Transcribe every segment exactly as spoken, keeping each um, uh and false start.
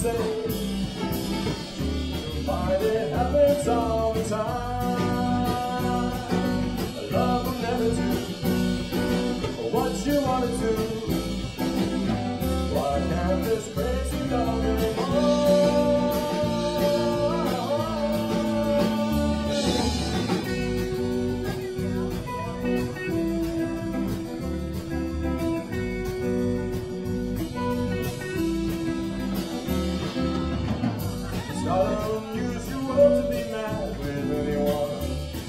say. But it happens all the time. Love will never do what you want to do. Why can't this crazy love anymore? It's not unusual to be mad with anyone.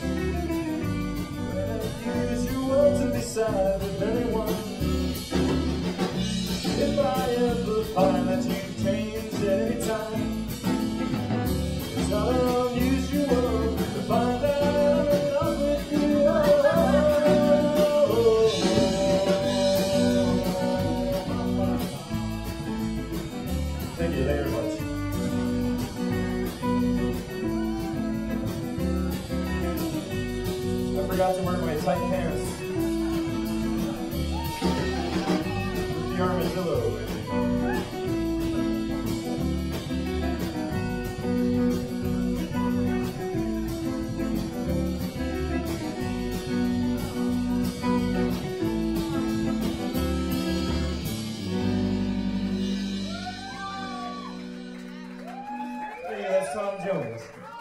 Unusual to be sad with anyone. If I ever find that you've changed at any time, it's not unusual to find that I'm in love with you. Oh, oh, oh, oh. Thank you very much. I forgot to wear my tight pants. The armadillo. Hey, that's Tom Jones.